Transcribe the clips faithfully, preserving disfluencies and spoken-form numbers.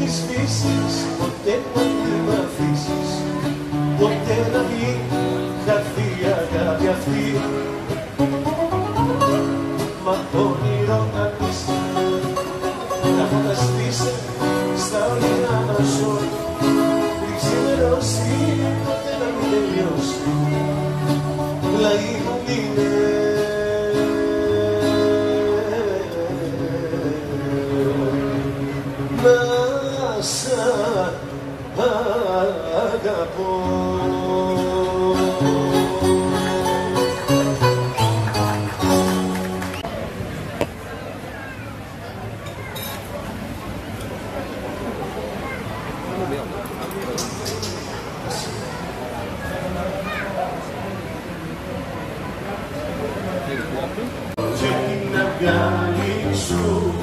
της φύσης, ποτέ να μην μ' αφήσεις, ποτέ να μην χαθεί η αγάπη αυτή. Μα το όνειρο να πεις, να φανταστείς στα όνειρά να ζω, πριν ξημερώσει, ποτέ να μην τελειώσει, πλάι μου είναι. Να σ' αγαπώ. Και την αγκάλι σου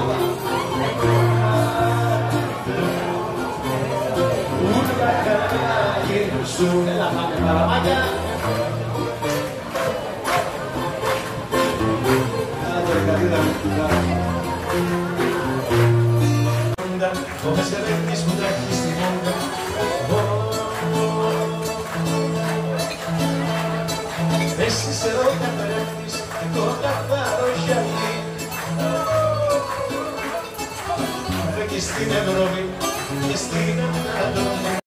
ούλα καλά σου. Έλα πάμε παραμάκια. Άντε καλύτερα το μεσερέτης μου τα έχει στη μόντα. Εσύ σε ρώτα πέφτεις το καθαρό γυαλί. Φεύγεις στην Ευρώπη και στην Ανατολή.